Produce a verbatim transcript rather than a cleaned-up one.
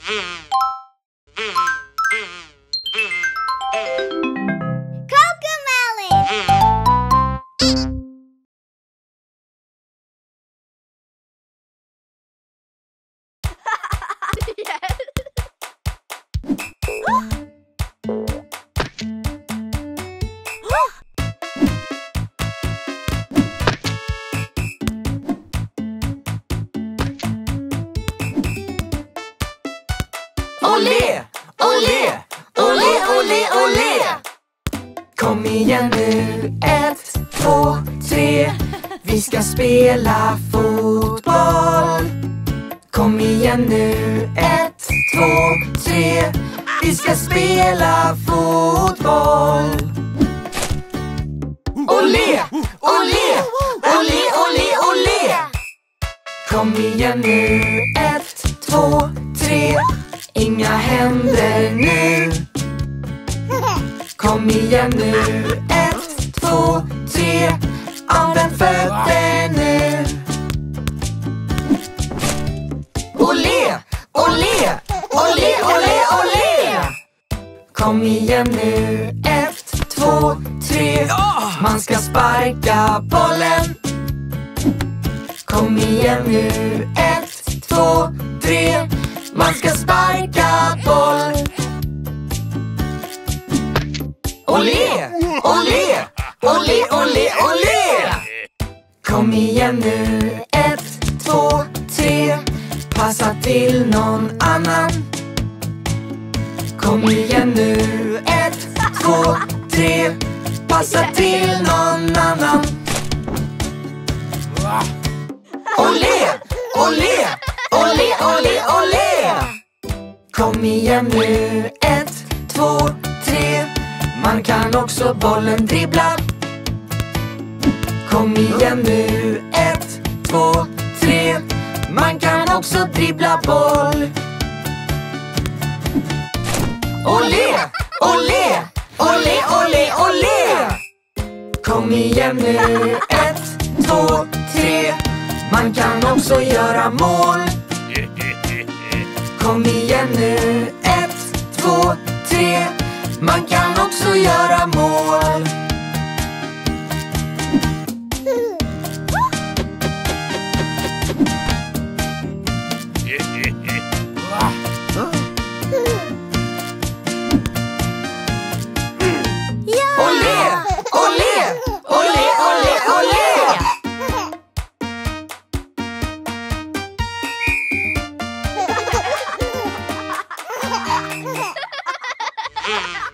Olé, olé, olé, olé, olé. Kom igen nu, ett, två, tre. Vi ska spela fotboll. Kom igen nu, ett, två, tre. Vi ska spela fotboll. Olé, olé, olé, olé, olé. Kom igen nu, ett, två, tre. Inga händer nu. Kom igen nu, ett, två, tre. Använd fötter nu. Olé, olé, olé, olé, olé. Kom igen nu, ett, två, tre. Man ska sparka bollen. Kom igen nu, ett, två, tre. Man ska sparka boll. Olé, olé, olé, olé, olé. Kom igen nu, ett, två, tre. Passa till någon annan. Kom igen nu, ett, två, tre. Passa till någon annan. Olé, olé, olé, olé, olé. Kom igen nu, ett, två, tre. Man kan också bollen dribbla. Kom igen nu, ett, två, tre. Man kan också dribbla boll. Olé, olé, olé, olé, olé. Kom igen nu, ett, två, tre. Man kan också göra mål. Kom igen nu, ett, två, tre. Man kan också göra mål. Olé, olé, olé, olé, olé. Ah!